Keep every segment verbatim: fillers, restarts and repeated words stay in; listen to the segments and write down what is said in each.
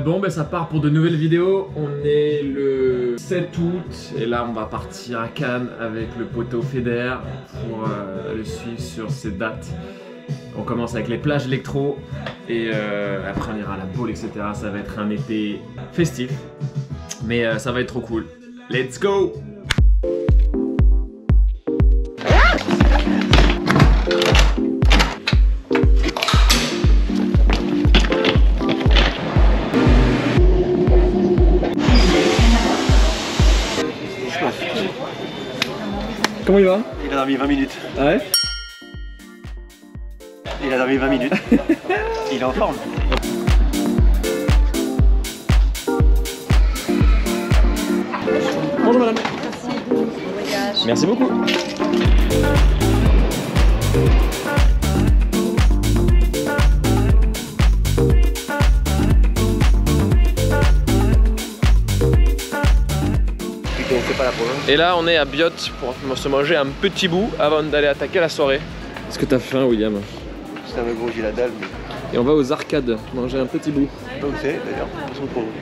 bon, ben ça part pour de nouvelles vidéos. On est le sept août et là on va partir à Cannes avec le poteau Feder pour euh, le suivre sur ses dates. On commence avec les plages électro et euh, après on ira à la boule, et cetera. Ça va être un été festif, mais euh, ça va être trop cool. Let's go! Comment il va? Il a dormi vingt minutes. Ah ouais? Il a dormi vingt minutes. Il est en forme. Bonjour madame. Merci. Merci beaucoup. Et là on est à Biot pour se manger un petit bout avant d'aller attaquer la soirée. Est-ce que t'as faim, William? C'est un peu gros, j'ai la dalle. Mais... Et on va aux arcades manger un petit bout. Pas où c'est d'ailleurs, on se retrouve.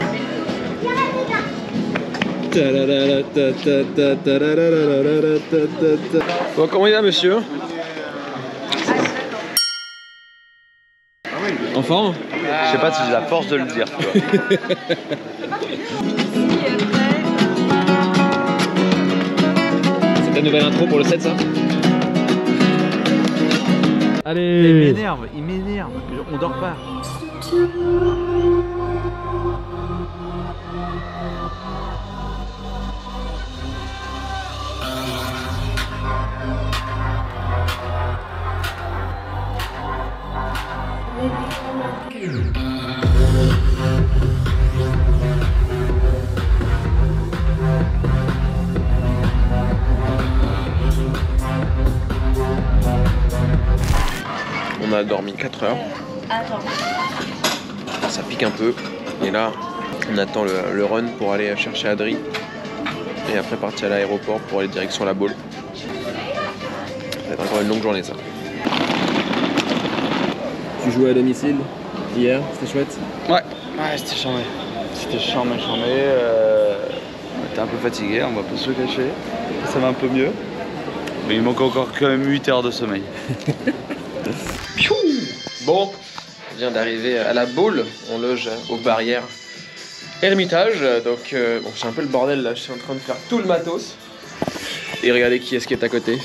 Bon, comment il va, monsieur? En forme? Je sais pas si j'ai la force de le dire, tu vois. C'est ta nouvelle intro pour le set, ça? Allez! Il m'énerve, il m'énerve, on dort pas. On a dormi quatre heures. Ça pique un peu. Et là, on attend le, le run pour aller chercher Adri. Et après partir à l'aéroport pour aller direction la boule. Ça va être encore une longue journée, ça. Tu jouais à domicile hier, c'était chouette? Ouais, ouais, c'était charmé. C'était charmé, charmé. Euh... On était un peu fatigué, on va pas se le cacher. Ça va un peu mieux. Mais il manque encore quand même huit heures de sommeil. Bon, on vient d'arriver à la boule, on loge aux barrières Hermitage, donc euh, bon, c'est un peu le bordel là, je suis en train de faire tout le matos. Et regardez qui est-ce qui est à côté.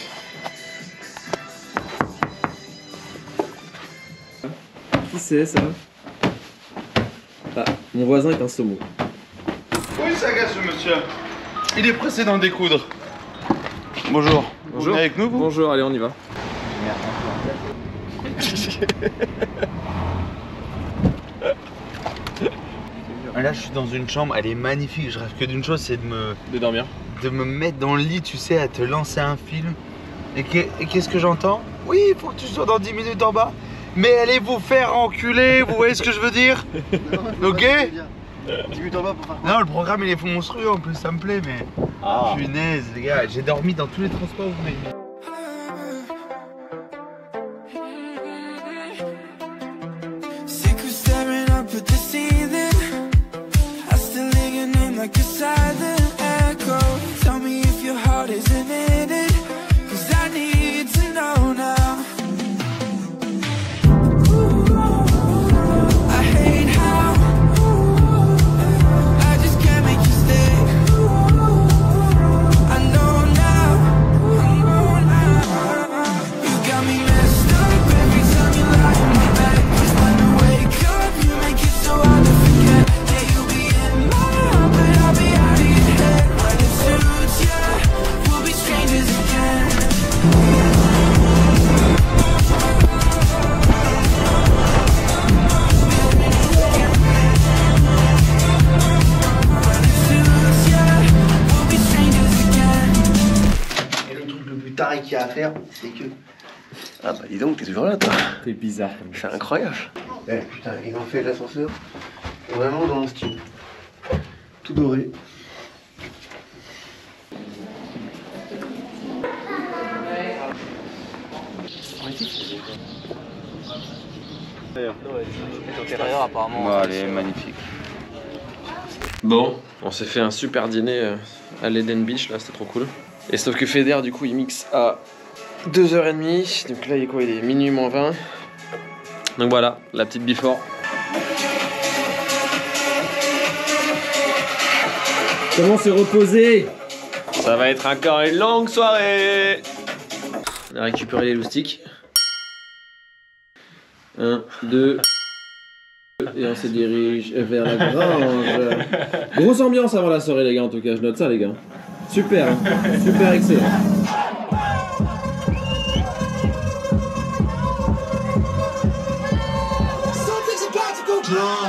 Qui c'est ça? Ah, mon voisin est un saumon. Oui, ça gâche ce monsieur. Il est pressé d'en découdre. Bonjour. Bonjour. Vous venez avec nous, vous? Bonjour, allez on y va. Là je suis dans une chambre, elle est magnifique, je rêve que d'une chose, c'est de me... De dormir. de me mettre dans le lit, tu sais, à te lancer un film. Et qu'est-ce que, que j'entends? Oui, il faut que tu sois dans dix minutes en bas. Mais allez vous faire enculer, vous voyez ce que je veux dire? Ok? dix minutes en bas pour faire quoi? Non, le programme il est monstrueux en plus, ça me plaît, mais... Ah. Punaise, les gars, j'ai dormi dans tous les transports, vous m'avez mis. Qu'il y a à faire, c'est que... Ah bah dis donc, t'es toujours là toi. T'es bizarre. C'est incroyable. Eh putain, ils ont fait l'ascenseur vraiment dans le style. Tout doré. L'intérieur apparemment. Bon, elle est magnifique. Bon, on s'est fait un super dîner à l'Eden Beach, là, c'était trop cool. Et sauf que Feder, du coup, il mixe à deux heures trente. Donc là, il est quoi? Il est minuit moins vingt. Donc voilà, la petite before. Comment se reposer? Ça va être encore une longue soirée. On a récupéré les loustiques. Un, deux. Et on se dirige vers la grange. Grosse ambiance avant la soirée, les gars, en tout cas. Je note ça, les gars. Super, hein. Super excellent. Something's about to go down.